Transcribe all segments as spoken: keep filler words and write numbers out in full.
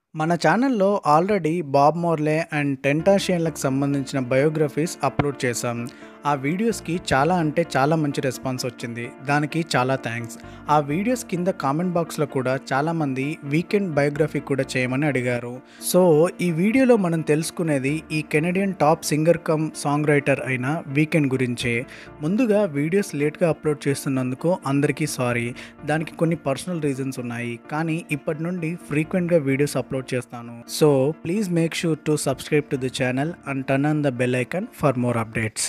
మన ఛానల్లో already Bob Marley and టెంటాషియన్లకు సంబంధించిన బయోగ్రఫీస్ అప్లోడ్ చేశాం. ఆ వీడియోస్కి చాలా అంటే చాలా మంచి రెస్పాన్స్ వచ్చింది. దానికి చాలా థ్యాంక్స్. ఆ వీడియోస్ కింద కామెంట్ బాక్స్లో కూడా చాలామంది వీకెండ్ బయోగ్రఫీ కూడా చేయమని అడిగారు. సో ఈ వీడియోలో మనం తెలుసుకునేది ఈ Canadian top singer cum song writer అయిన వీకెండ్ గురించే. ముందుగా వీడియోస్ లేట్గా అప్లోడ్ చేస్తున్నందుకు అందరికీ సారీ. దానికి కొన్ని పర్సనల్ రీజన్స్ ఉన్నాయి, కానీ ఇప్పటి నుండి ఫ్రీక్వెంట్గా వీడియోస్ అప్లోడ్ చేస్తాను. So please make sure to subscribe to the channel and turn on the bell icon for more updates.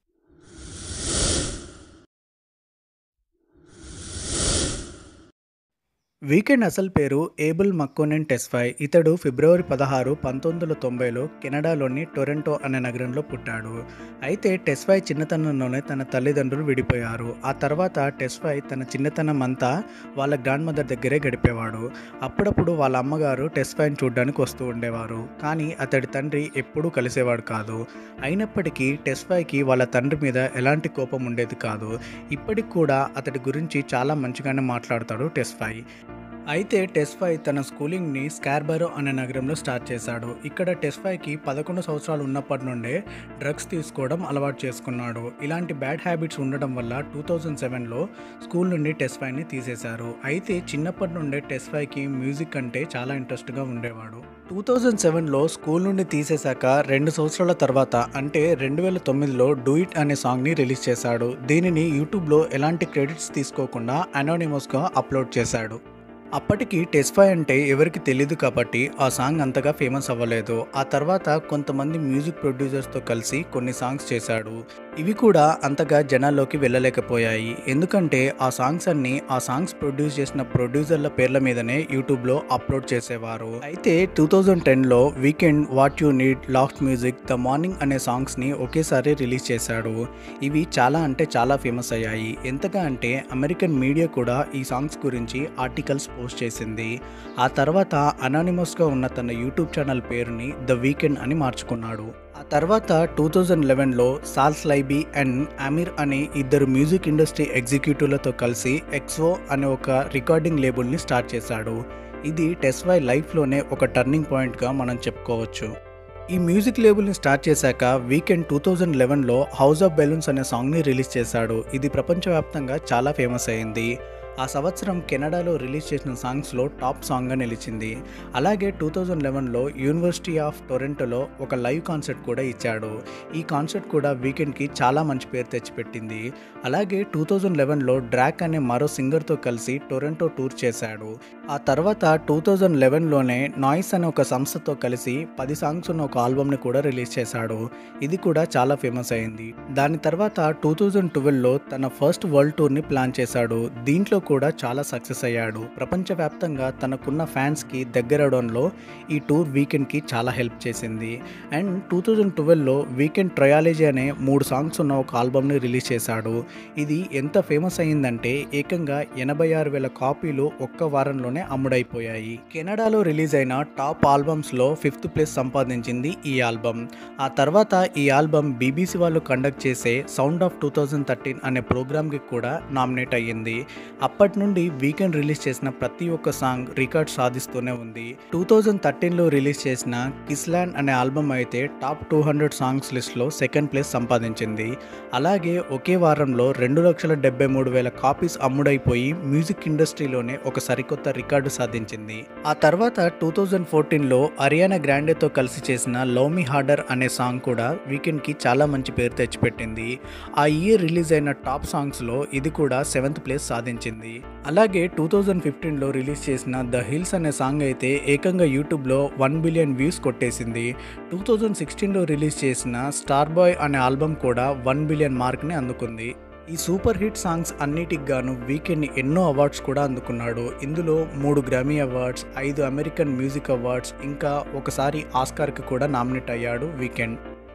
Weeknd అసలు పేరు ఏబుల్ మక్కోనెన్ టెస్ఫై. ఇతడు ఫిబ్రవరి పదహారు పంతొమ్మిది వందల తొంభైలో కెనడాలోని టొరంటో అనే నగరంలో పుట్టాడు. అయితే టెస్ఫై చిన్నతనంలోనే తన తల్లిదండ్రులు విడిపోయారు. ఆ తర్వాత టెస్ఫై తన చిన్నతనం అంతా వాళ్ళ గ్రాండ్ మదర్ దగ్గరే గడిపేవాడు. అప్పుడప్పుడు వాళ్ళ అమ్మగారు టెస్ఫైని చూడడానికి వస్తూ ఉండేవారు, కానీ అతడి తండ్రి ఎప్పుడూ కలిసేవాడు కాదు. అయినప్పటికీ టెస్ఫైకి వాళ్ళ తండ్రి మీద ఎలాంటి కోపం ఉండేది కాదు. ఇప్పటికి కూడా అతడి గురించి చాలా మంచిగానే మాట్లాడతాడు టెస్ఫై. అయితే టెస్ఫై తన స్కూలింగ్ని స్కార్బరో అనే నగరంలో స్టార్ట్ చేశాడు. ఇక్కడ టెస్ఫైకి పదకొండు సంవత్సరాలు ఉన్నప్పటి నుండే డ్రగ్స్ తీసుకోవడం అలవాటు చేసుకున్నాడు. ఇలాంటి బ్యాడ్ హ్యాబిట్స్ ఉండడం వల్ల టూ థౌజండ్ సెవెన్లో స్కూల్ నుండి టెస్ఫైని తీసేశారు. అయితే చిన్నప్పటి నుండే టెస్ఫైకి మ్యూజిక్ అంటే చాలా ఇంట్రెస్ట్గా ఉండేవాడు. టూ థౌజండ్ సెవెన్లో స్కూల్ నుండి తీసేశాక రెండు సంవత్సరాల తర్వాత అంటే రెండు వేల తొమ్మిదిలో డూ ఇట్ అనే సాంగ్ని రిలీజ్ చేశాడు. దీనిని యూట్యూబ్లో ఎలాంటి క్రెడిట్స్ తీసుకోకుండా అనోనిమస్గా అప్లోడ్ చేశాడు. అప్పటికి టెస్ఫై అంటే ఎవరికి తెలియదు కాబట్టి ఆ సాంగ్ అంతగా ఫేమస్ అవ్వలేదు. ఆ తర్వాత కొంతమంది మ్యూజిక్ ప్రొడ్యూసర్స్తో కలిసి కొన్ని సాంగ్స్ చేశాడు. ఇవి కూడా అంతగా జనాల్లోకి వెళ్ళలేకపోయాయి, ఎందుకంటే ఆ సాంగ్స్ అన్ని ఆ సాంగ్స్ ప్రొడ్యూస్ చేసిన ప్రొడ్యూసర్ల పేర్ల మీదనే యూట్యూబ్లో అప్లోడ్ చేసేవారు. అయితే టూ థౌజండ్ టెన్లో Weeknd what you need, lost music, the morning అనే సాంగ్స్ని ఒకేసారి రిలీజ్ చేశాడు. ఇవి చాలా అంటే చాలా ఫేమస్ అయ్యాయి. ఎంతగా అంటే అమెరికన్ మీడియా కూడా ఈ సాంగ్స్ గురించి ఆర్టికల్స్ పోస్ట్ చేసింది. ఆ తర్వాత అనానిమస్గా ఉన్న తన యూట్యూబ్ ఛానల్ పేరుని ద వీకెండ్ అని మార్చుకున్నాడు. ఆ తర్వాత టూ థౌజండ్ లెవెన్లో సాల్స్ లైబీ అండ్ అమీర్ అనే ఇద్దరు మ్యూజిక్ ఇండస్ట్రీ ఎగ్జిక్యూటివ్లతో కలిసి ఎక్స్ఓ అనే ఒక రికార్డింగ్ లేబుల్ని స్టార్ట్ చేశాడు. ఇది టెస్ఫై లైఫ్లోనే ఒక టర్నింగ్ పాయింట్గా మనం చెప్పుకోవచ్చు. ఈ మ్యూజిక్ లేబుల్ని స్టార్ట్ చేశాక వీకెండ్ టూ థౌజండ్ లెవెన్లో హౌస్ ఆఫ్ బెలూన్స్ అనే సాంగ్ని రిలీజ్ చేశాడు. ఇది ప్రపంచవ్యాప్తంగా చాలా ఫేమస్ అయింది. ఆ సంవత్సరం కెనడాలో రిలీజ్ చేసిన సాంగ్స్లో టాప్ సాంగ్గా నిలిచింది. అలాగే టూ థౌజండ్ లెవెన్లో యూనివర్సిటీ ఆఫ్ టొరంటోలో ఒక లైవ్ కాన్సర్ట్ కూడా ఇచ్చాడు. ఈ కాన్సర్ట్ కూడా వీకెండ్కి చాలా మంచి పేరు తెచ్చిపెట్టింది. అలాగే టూ థౌజండ్ లెవెన్లో డ్రాక్ అనే మరో సింగర్తో కలిసి టొరంటో టూర్ చేశాడు. ఆ తర్వాత టూ థౌజండ్ లెవెన్లోనే నాయిస్ అనే ఒక సంస్థతో కలిసి పది సాంగ్స్ ఉన్న ఒక ఆల్బమ్ని కూడా రిలీజ్ చేశాడు. ఇది కూడా చాలా ఫేమస్ అయింది. దాని తర్వాత టూ థౌజండ్ ట్వెల్వ్లో తన ఫస్ట్ వరల్డ్ టూర్ని ప్లాన్ చేశాడు. దీంట్లో కూడా చాలా సక్సెస్ అయ్యాడు. ప్రపంచవ్యాప్తంగా తనకున్న ఫ్యాన్స్కి దగ్గరవడంలో ఈ టూర్ వీకెండ్కి చాలా హెల్ప్ చేసింది. అండ్ టూ థౌజండ్ ట్వెల్వ్లో వీకెండ్ ట్రయాలజీ అనే మూడు సాంగ్స్ ఉన్న ఒక ఆల్బమ్ని రిలీజ్ చేశాడు. ఇది ఎంత ఫేమస్ అయిందంటే ఏకంగా ఎనభై ఆరు వేల కాపీలు ఒక్క వారంలోనే అమ్ముడైపోయాయి. కెనడాలో రిలీజ్ అయిన టాప్ ఆల్బమ్స్లో ఫిఫ్త్ ప్లేస్ సంపాదించింది ఈ ఆల్బమ్. ఆ తర్వాత ఈ ఆల్బమ్ బీబీసీ వాళ్ళు కండక్ట్ చేసే sound of two thousand thirteen అనే ప్రోగ్రామ్కి కూడా నామినేట్ అయ్యింది. అప్పటి నుండి వీకెండ్ రిలీజ్ చేసిన ప్రతి ఒక్క సాంగ్ రికార్డ్ సాధిస్తూనే ఉంది. టూ థౌజండ్ థర్టీన్లో రిలీజ్ చేసిన కిస్లాండ్ అనే ఆల్బమ్ అయితే టాప్ టూ హండ్రెడ్ సాంగ్స్ లిస్ట్లో సెకండ్ ప్లేస్ సంపాదించింది. అలాగే ఒకే వారంలో రెండు లక్షల డెబ్బై మూడు వేల కాపీస్ అమ్ముడైపోయి మ్యూజిక్ ఇండస్ట్రీలోనే ఒక సరికొత్త రికార్డు సాధించింది. ఆ తర్వాత టూ థౌజండ్ ఫోర్టీన్లో అరియానా గ్రాండేతో కలిసి చేసిన లవ్ మీ హార్డర్ అనే సాంగ్ కూడా వీకెండ్కి చాలా మంచి పేరు తెచ్చిపెట్టింది. ఆ ఇయర్ రిలీజ్ అయిన టాప్ సాంగ్స్లో ఇది కూడా సెవెంత్ ప్లేస్ సాధించింది. అలాగే టూ థౌజండ్ ఫిఫ్టీన్లో రిలీజ్ చేసిన ద హిల్స్ అనే సాంగ్ అయితే ఏకంగా యూట్యూబ్లో వన్ బిలియన్ వ్యూస్ కొట్టేసింది. టూ థౌజండ్ సిక్స్టీన్లో రిలీజ్ చేసిన స్టార్ బాయ్ అనే ఆల్బమ్ కూడా వన్ బిలియన్ మార్క్ని అందుకుంది. ఈ సూపర్ హిట్ సాంగ్స్ అన్నిటికి గాను వీకెండ్ని ఎన్నో అవార్డ్స్ కూడా అందుకున్నాడు. ఇందులో మూడు గ్రామీ అవార్డ్స్, ఐదు అమెరికన్ మ్యూజిక్ అవార్డ్స్, ఇంకా ఒకసారి ఆస్కార్కి కూడా నామినేట్ అయ్యాడు వీకెండ్.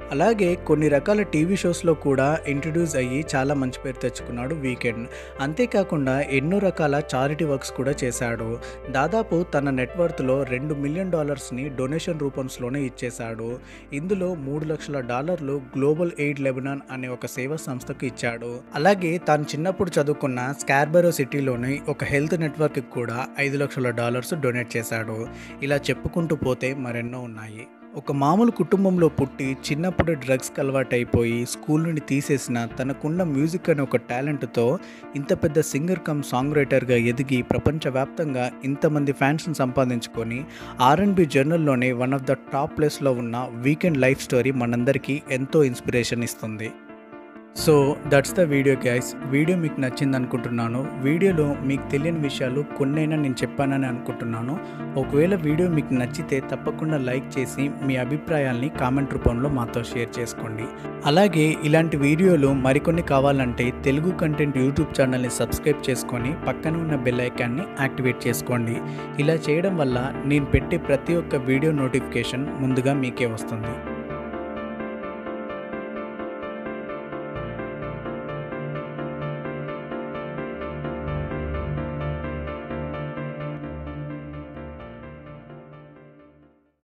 అలాగే కొన్ని రకాల టీవీ షోస్లో కూడా ఇంట్రడ్యూస్ అయ్యి చాలా మంచి పేరు తెచ్చుకున్నాడు వీకెండ్. అంతేకాకుండా ఎన్నో రకాల చారిటీ వర్క్స్ కూడా చేశాడు. దాదాపు తన నెట్వర్త్లో రెండు మిలియన్ డాలర్స్ని డొనేషన్ రూపంలోనే ఇచ్చేశాడు. ఇందులో మూడు లక్షల డాలర్లు గ్లోబల్ ఎయిడ్ లెబనాన్ అనే ఒక సేవా సంస్థకు ఇచ్చాడు. అలాగే తాను చిన్నప్పుడు చదువుకున్న స్కార్బరో సిటీలోని ఒక హెల్త్ నెట్వర్క్కి కూడా ఐదు లక్షల డాలర్స్ డొనేట్ చేశాడు. ఇలా చెప్పుకుంటూ పోతే మరెన్నో ఉన్నాయి. ఒక మామూలు కుటుంబంలో పుట్టి చిన్నప్పుడు డ్రగ్స్కి అలవాటైపోయి స్కూల్ నుండి తీసేసిన తనకున్న మ్యూజిక్ అనే ఒక టాలెంట్తో ఇంత పెద్ద సింగర్ కమ్ సాంగ్ రైటర్గా ఎదిగి ప్రపంచవ్యాప్తంగా ఇంతమంది ఫ్యాన్స్ని సంపాదించుకొని ఆర్ అండ్ బి జర్నల్లోనే వన్ ఆఫ్ ద టాప్ ప్లేస్లో ఉన్న వీకెండ్ లైఫ్ స్టోరీ మనందరికీ ఎంతో ఇన్స్పిరేషన్ ఇస్తుంది. So that's the video guys. Video మీకు నచ్చింది అనుకుంటున్నాను. వీడియోలో మీకు తెలియని విషయాలు కొన్నైనా నేను చెప్పానని అనుకుంటున్నాను. ఒకవేళ వీడియో మీకు నచ్చితే తప్పకుండా లైక్ చేసి మీ అభిప్రాయాల్ని కామెంట్ రూపంలో మాతో షేర్ చేసుకోండి. అలాగే ఇలాంటి వీడియోలు మరికొన్ని కావాలంటే తెలుగు కంటెంట్ యూట్యూబ్ ఛానల్ని సబ్స్క్రైబ్ చేసుకొని పక్కన ఉన్న బెల్ ఐకాన్ని యాక్టివేట్ చేసుకోండి. ఇలా చేయడం వల్ల నేను పెట్టే ప్రతి ఒక్క వీడియో నోటిఫికేషన్ ముందుగా మీకే వస్తుంది.